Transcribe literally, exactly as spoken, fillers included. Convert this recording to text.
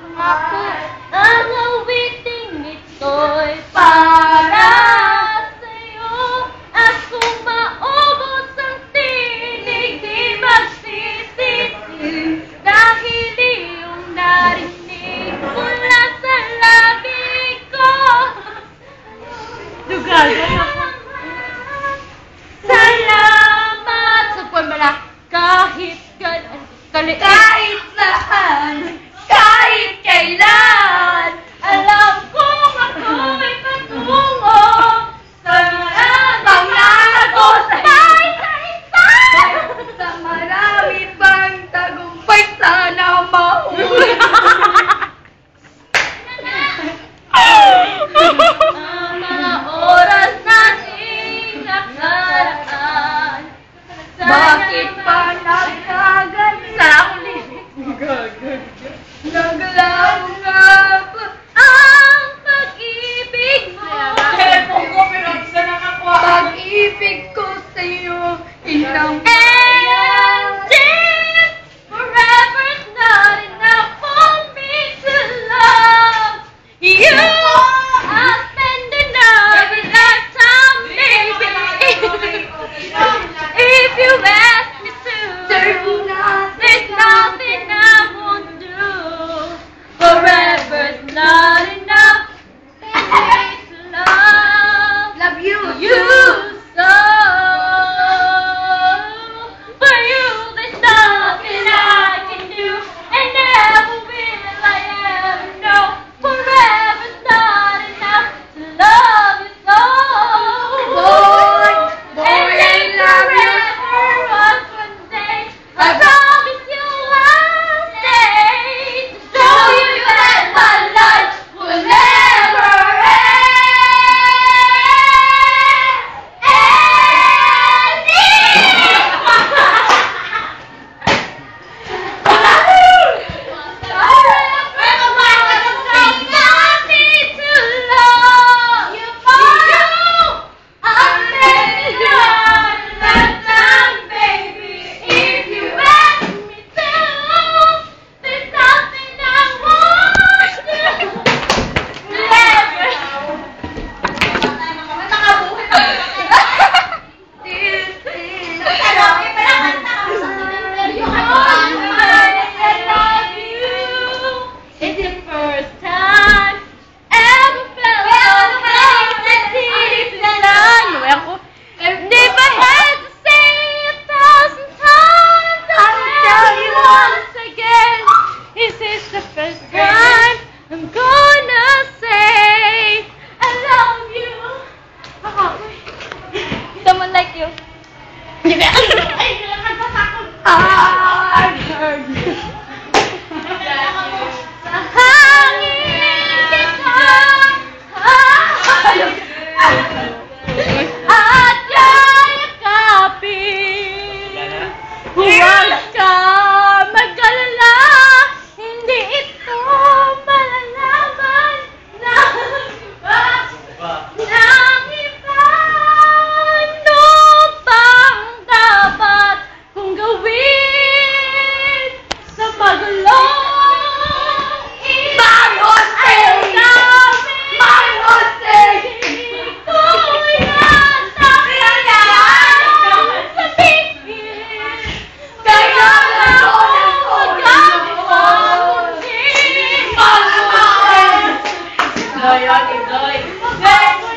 Ako ang awiting ito'y para sa'yo. At kung maubos ang tinig, di magsisisi. Dahil iyong narinig mula sa labi ko. Dugal. Salamat sa pamala kahit gan kali kahit saan, kahit kailan. Alam kong ako'y patungo sa maraming tagumpay sa isa. Sa marami pang tagumpay sana mahuli. Ang mga oras nating nakaraan, bakit pa nagkaganyan? Sana akong lirik. Naglaw nga ba ang pag-ibig mo? Pag-ibig ko sa'yo, ilang and if forever's not enough for me to love you, I'll spend another lifetime, maybe. If you ask me to, there's nothing I won't do. Forever's not enough for me to love, love you, you so. For you, there's nothing I can do, and never will I ever know. Forever's not enough to love you so. Boy, boy, I love you. Was one day, I promise you I'll stay to show you that my life will never Enjoy, enjoy.